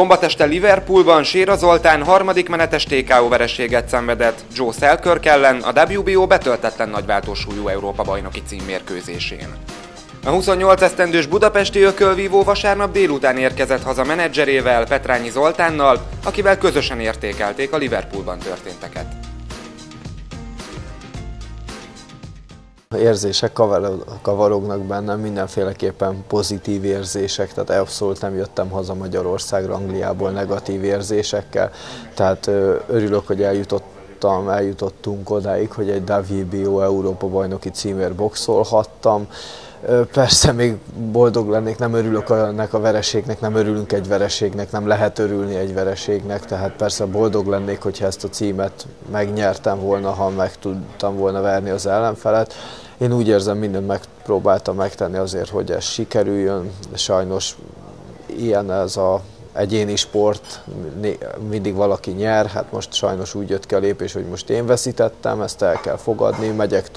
Szombat este Liverpoolban Séra Zoltán harmadik menetes TKO vereséget szenvedett Joe Selkirk ellen a WBO betöltetlen nagyváltósúlyú Európa-bajnoki címmérkőzésén. A 28 esztendős budapesti ökölvívó vasárnap délután érkezett haza menedzserével, Petrányi Zoltánnal, akivel közösen értékelték a Liverpoolban történteket. Érzések kavarognak bennem, mindenféleképpen pozitív érzések, tehát abszolút nem jöttem haza Magyarországra, Angliából negatív érzésekkel, tehát örülök, hogy eljutottunk odáig, hogy egy WBO Európa-bajnoki címért boxolhattam. Persze még boldog lennék, nem örülök ennek a vereségnek, nem örülünk egy vereségnek, nem lehet örülni egy vereségnek, tehát persze boldog lennék, hogyha ezt a címet megnyertem volna, ha meg tudtam volna verni az ellenfelet. Én úgy érzem, mindent megpróbáltam megtenni azért, hogy ez sikerüljön, sajnos ilyen ez az egyéni sport, mindig valaki nyer, hát most sajnos úgy jött ki a lépés, hogy most én veszítettem, ezt el kell fogadni, megyek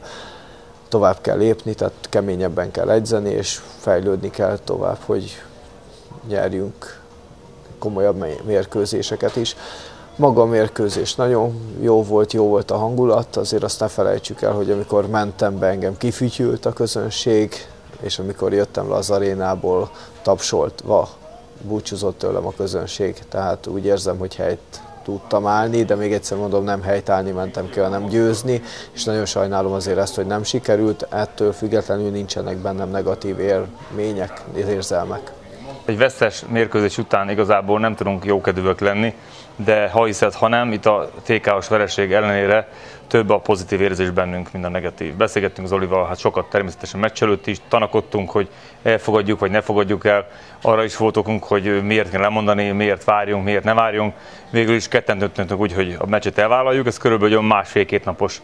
tovább kell lépni, tehát keményebben kell edzeni, és fejlődni kell tovább, hogy nyerjünk komolyabb mérkőzéseket is. Maga a mérkőzés nagyon jó volt a hangulat, azért azt ne felejtsük el, hogy amikor mentem be, engem kifütyült a közönség, és amikor jöttem le az arénából, tapsoltva búcsúzott tőlem a közönség, tehát úgy érzem, hogy helyt tudtam állni, de még egyszer mondom, nem helytállni mentem ki, hanem győzni, és nagyon sajnálom azért ezt, hogy nem sikerült, ettől függetlenül nincsenek bennem negatív élmények, érzelmek. Egy vesztes mérkőzés után igazából nem tudunk jókedvűek lenni, de ha hiszed, ha nem, itt a TKO-s vereség ellenére több a pozitív érzés bennünk, mint a negatív. Beszélgettünk Zolival, hát sokat természetesen meccs előtt is, tanakodtunk, hogy elfogadjuk vagy ne fogadjuk el. Arra is volt okunk, hogy miért kell lemondani, miért várjunk, miért ne várjunk. Végül is ketten döntöttünk úgy, hogy a meccset elvállaljuk. Ez körülbelül másfél-két napos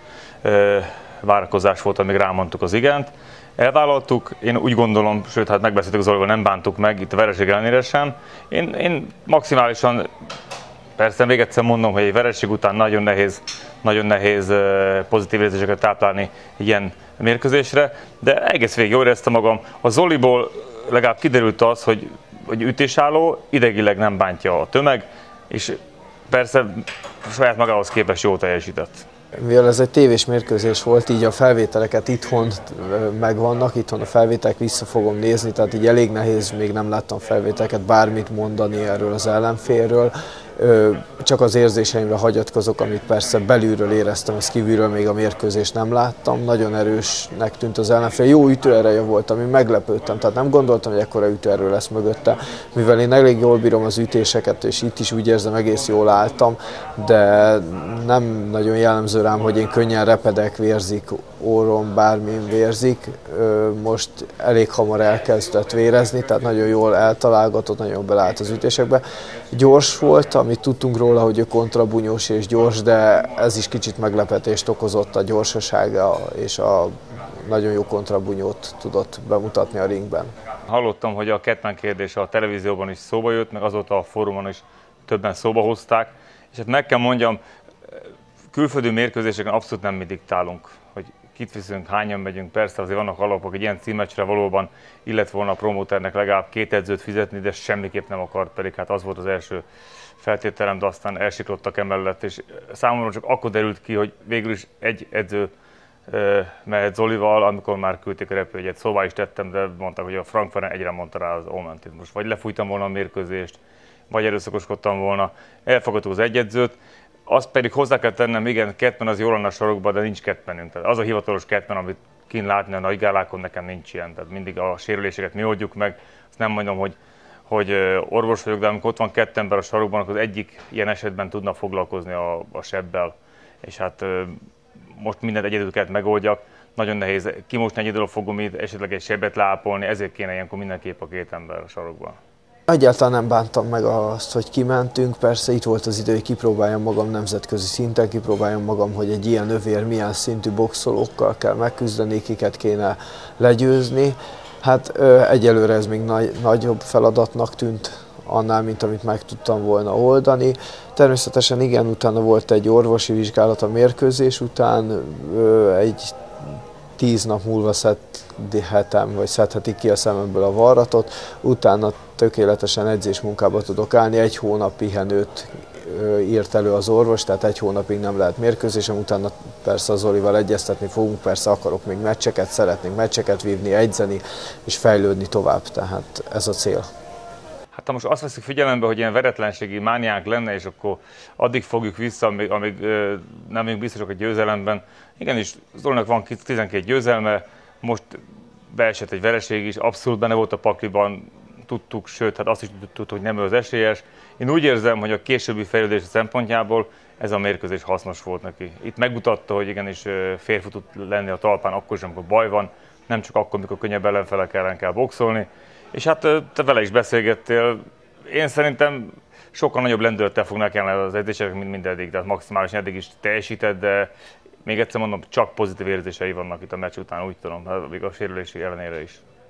várakozás volt, amíg rámondtuk az igent. Elvállaltuk, én úgy gondolom, sőt, hát megbeszéltük Zolival, nem bántuk meg itt a vereség ellenére sem. Én maximálisan, persze még egyszer mondom, hogy egy vereség után nagyon nehéz pozitív érzéseket táplálni ilyen mérkőzésre, de egész végig jól éreztem magam. A Zoliból legalább kiderült az, hogy ütésálló, idegileg nem bántja a tömeg, és persze saját magához képest jól teljesített. Mivel ez egy tévés mérkőzés volt, így a felvételeket itthon megvannak, itthon a felvételek vissza fogom nézni, tehát így elég nehéz, még nem láttam felvételeket, bármit mondani erről az ellenfélről. Csak az érzéseimre hagyatkozok, amit persze belülről éreztem, ezt kívülről még a mérkőzést nem láttam. Nagyon erősnek tűnt az ellenfél, jó ütőereje volt, ami meglepődtem, tehát nem gondoltam, hogy ekkora ütőerő lesz mögötte, mivel én elég jól bírom az ütéseket, és itt is úgy érzem, egész jól álltam, de nem nagyon jellemző rám, hogy én könnyen repedek, vérzik, orrom, bármin vérzik. Most elég hamar elkezdett vérezni, tehát nagyon jól eltalálgatott, nagyon beleállt az ütésekbe. Gyors volt, amit tudtunk róla, hogy ő kontrabunyós és gyors, de ez is kicsit meglepetést okozott, a gyorsasága és a nagyon jó kontrabunyót tudott bemutatni a ringben. Hallottam, hogy a Kettman kérdése a televízióban is szóba jött, meg azóta a fórumon is többen szóba hozták, és hát meg kell mondjam, külföldi mérkőzéseken abszolút nem mi diktálunk, hogy kit viszünk, hányan megyünk, persze azért vannak alapok, hogy ilyen címmecsre valóban illet volna a promóternek legalább 2 edzőt fizetni, de semmiképp nem akart, pedig hát az volt az első feltételem, de aztán elsiklottak emellett, és számomra csak akkor derült ki, hogy végül is egy edző mehet Zolival, amikor már küldték a repülőjegyet, szóvá is tettem, de mondták, hogy a Frankfurten egyre mondta rá az Omentit. Most vagy lefújtam volna a mérkőzést, vagy erőszakoskodtam volna, elfogadtuk az egy edzőt. Azt pedig hozzá kell tennem, igen, Kettman az jól lenne a sarokban, de nincs Kettmanünk. Tehát az a hivatalos Kettman, amit kint látni a nagy gálákon, nekem nincs ilyen. Tehát mindig a sérüléseket mi oldjuk meg. Azt nem mondom, hogy orvos vagyok, de amikor ott van 2 ember a sarokban, akkor az egyik ilyen esetben tudna foglalkozni a sebbel. És hát most mindent egyedül kellett megoldjak. Nagyon nehéz kimosni egyedül a fogomit, esetleg egy sebbet leápolni, ezért kéne ilyenkor mindenképp a 2 ember a sarokban. Egyáltalán nem bántam meg azt, hogy kimentünk, persze itt volt az idő, hogy kipróbáljam magam nemzetközi szinten, kipróbáljam magam, hogy egy ilyen övér milyen szintű boxolókkal kell megküzdeni, kiket kéne legyőzni. Hát egyelőre ez még nagyobb feladatnak tűnt annál, mint amit meg tudtam volna oldani. Természetesen igen, utána volt egy orvosi vizsgálat a mérkőzés után, egy 10 nap múlva szedhetem, vagy szedhetik ki a szememből a varratot, utána tökéletesen edzésmunkába tudok állni, 1 hónap pihenőt írt elő az orvos, tehát 1 hónapig nem lehet mérkőzésem, utána persze az Zolival egyeztetni fogunk, persze akarok még meccseket, szeretnénk meccseket vívni, edzeni és fejlődni tovább, tehát ez a cél. Hát ha most azt veszik figyelembe, hogy ilyen veretlenségi mániánk lenne, és akkor addig fogjuk vissza, amíg nem vagyunk biztosak a győzelemben. Igenis, Zolinak van 12 győzelme, most beesett egy vereség is, abszolút benne volt a pakliban, tudtuk, sőt, hát azt is tudtuk, hogy nem ő az esélyes. Én úgy érzem, hogy a későbbi fejlődés szempontjából ez a mérkőzés hasznos volt neki. Itt megmutatta, hogy igenis férfi tud lenni a talpán akkor is, amikor baj van, nem csak akkor, amikor könnyebb ellenfelek ellen kell boxolni. És hát te vele is beszélgettél, én szerintem sokkal nagyobb lendülettel fognak ellenni az edzések, mint mindeddig, tehát maximálisan eddig is teljesített, de még egyszer mondom, csak pozitív érzései vannak itt a meccs után, úgy tudom, még a sérülési ellenére is.